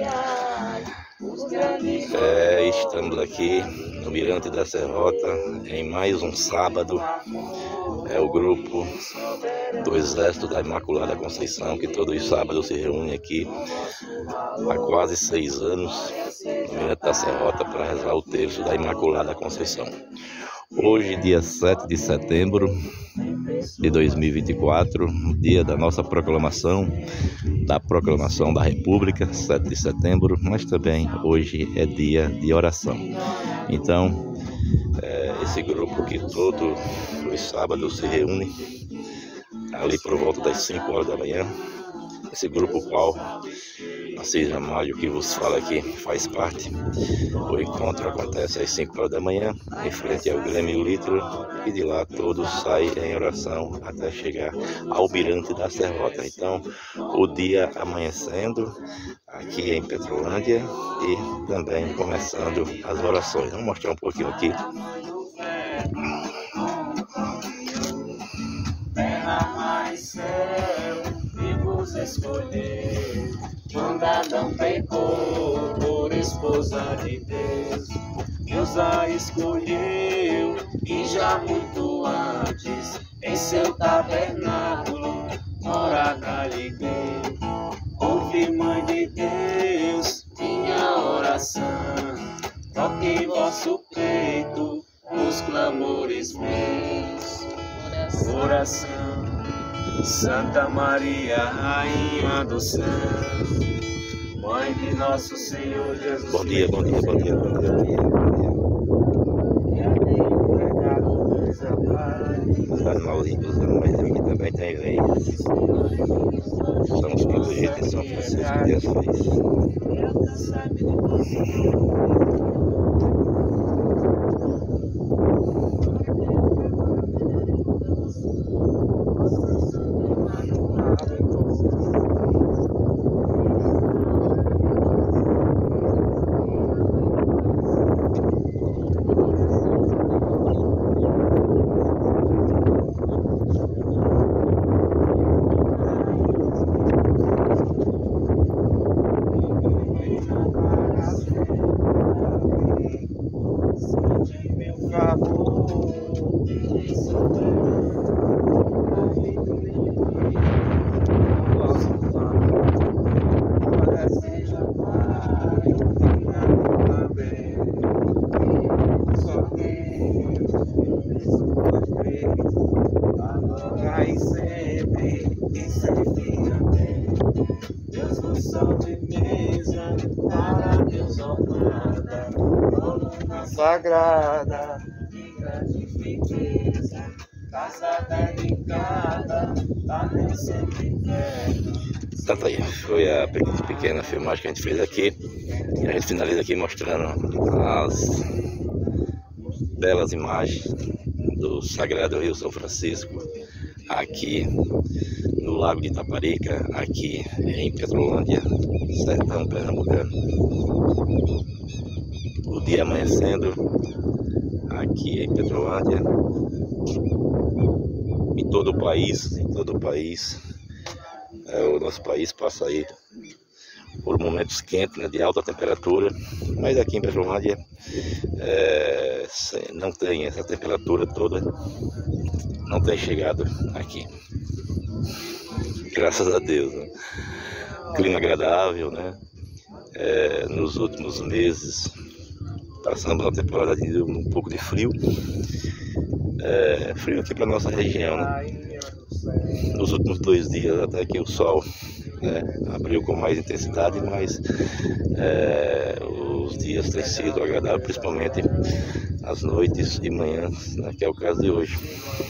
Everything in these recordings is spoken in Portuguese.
Estamos aqui no Mirante da Serrota em mais um sábado. É o grupo do Exército da Imaculada Conceição, que todos os sábados se reúne aqui há quase 6 anos no Mirante da Serrota para rezar o terço da Imaculada Conceição. Hoje, dia 7 de setembro de 2024, dia da nossa proclamação, da proclamação da República, 7 de setembro, mas também hoje é dia de oração. Então, esse grupo que todos os sábados se reúne ali por volta das 5 horas da manhã, esse grupo qual Assis Ramalho, que vos fala aqui, faz parte. O encontro acontece às 5 horas da manhã, em frente ao Grêmio Litro, e de lá todos saem em oração até chegar ao Mirante da Serrota. Então, o dia amanhecendo aqui em Petrolândia e também começando as orações. Vamos mostrar um pouquinho aqui. Terra mais céu, e vos escolher, quando Adão pecou por esposa de Deus. Deus a escolheu e já muito antes em seu tabernáculo morada lhe deu. Ouve, Mãe de Deus, minha oração, toque em vosso peito os clamores meus. Oração, Santa Maria, Rainha do céu, Mãe de nosso Senhor Jesus. Bom dia, bom dia, bom dia, bom dia, bom dia. Os animais aqui também tem leis. Somos protegidos em São Francisco de Assis. Deus no sol de mesa, para Deus honrada, coluna sagrada, de grande riqueza, casa dedicada, a Deus sempre perto. Tá aí, foi a pequena filmagem que a gente fez aqui, e a gente finaliza aqui mostrando as belas imagens do Sagrado Rio São Francisco, aqui no Lago de Itaparica, aqui em Petrolândia, sertão pernambucano. O dia amanhecendo aqui em Petrolândia, em todo o país, o nosso país passa aí por momentos quentes, né, de alta temperatura, mas aqui em Petrolândia não tem essa temperatura toda, não tem chegado aqui, graças a Deus, né? Clima agradável, né? Nos últimos meses passamos uma temporada de um pouco de frio, frio aqui para nossa região, né? Nos últimos 2 dias até que o sol abriu com mais intensidade, mas os dias têm sido agradáveis, principalmente as noites e manhãs, né, que é o caso de hoje.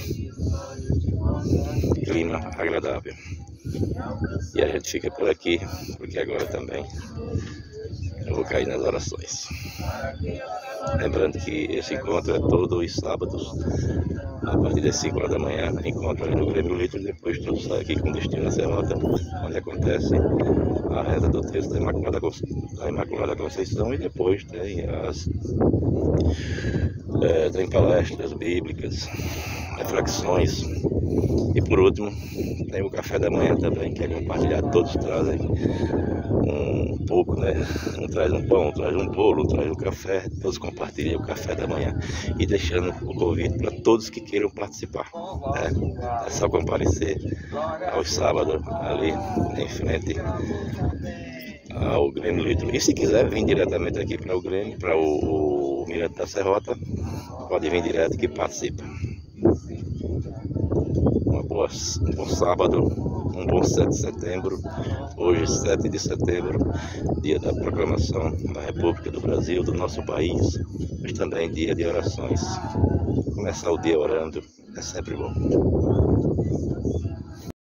Clima agradável. E a gente fica por aqui, porque agora também eu vou cair nas orações. Lembrando que esse encontro é todos os sábados, a partir das 5 horas da manhã, encontro ali no Grêmio Litro, depois todos saem aqui com destino à Serrota, onde acontece a reza do texto da Imaculada Conceição, e depois tem palestras bíblicas, reflexões, e por último tem o café da manhã também, que é compartilhado. Todos trazem um pouco, né? Um traz um pão, traz um bolo, traz um café, todos compartilham o café da manhã, e deixando o convite para todos que queiram participar, né? É só comparecer aos sábados ali em frente ao Grêmio Litro. E se quiser vir diretamente aqui para o Grêmio, para o Mirante da Serrota, pode vir direto que participa. Um bom sábado, um bom 7 de setembro. Hoje, 7 de setembro, dia da proclamação da República do Brasil, do nosso país, mas também dia de orações. Começar o dia orando é sempre bom.